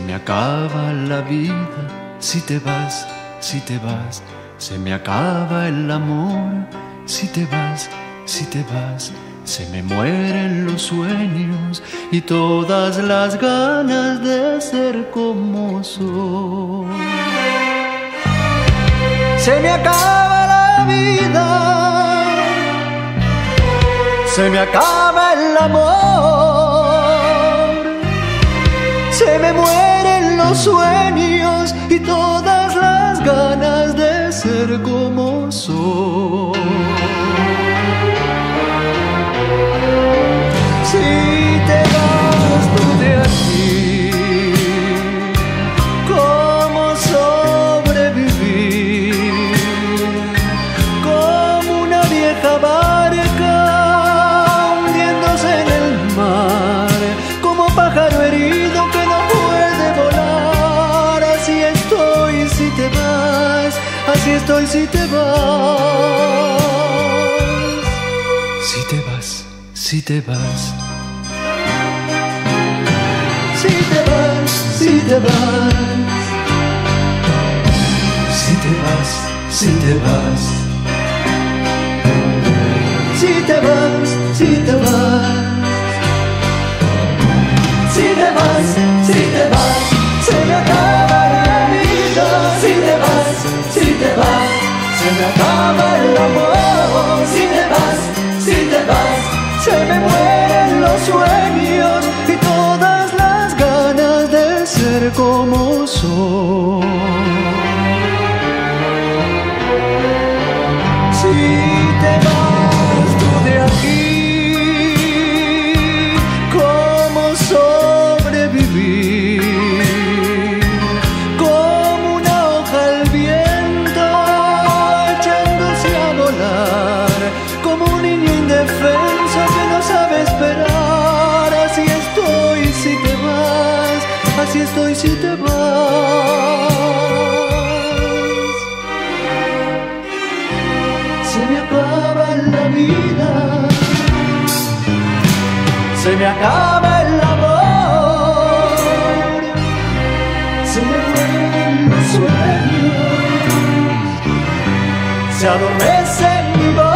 me acaba la vida si te vas, si te vas. Se me acaba el amor si te vas, si te vas. Se me mueren los sueños y todas las ganas de ser como soy. Se me acaba la vida, se me acaba el amor, se me mueren los sueños y todas las ganas de ser como soy. Si te vas tú de aquí, ¿cómo sobrevivir? Como una vieja barca hundiéndose en el mar, como pájaro herido que no puede volar. Así estoy si te vas, así estoy si te vas. Si te vas, si te vas. Si te vas, si te vas. Si te vas, si te vas. Si te vas, si te vas. Si te vas, si te vas. Se me acaba la vida. Si te vas, si te vas. Se me acaba el amor. Si te vas, si te vas. Se me mueren los sueños y todas las ganas de ser como soy. Si te vas tú de aquí, ¿cómo sobrevivir? Como una hoja al viento echándose a volar, como un niño indefenso que no sabe esperar. Así estoy si te vas, así estoy si te vas. Se me acaba la vida, se me acaba el amor, se me mueren los sueños, se adormece mi voz.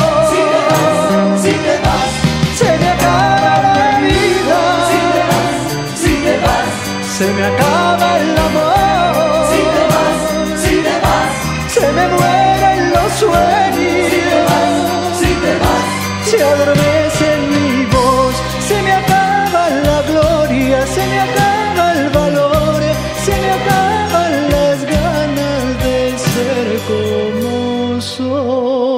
Se me acaba el amor. Si te vas, si te vas. Se me mueren los sueños. Si te vas, si te vas. Se adormece mi voz. Se me acaba la gloria. Se me acaba el valor. Se me acaban las ganas de ser como soy.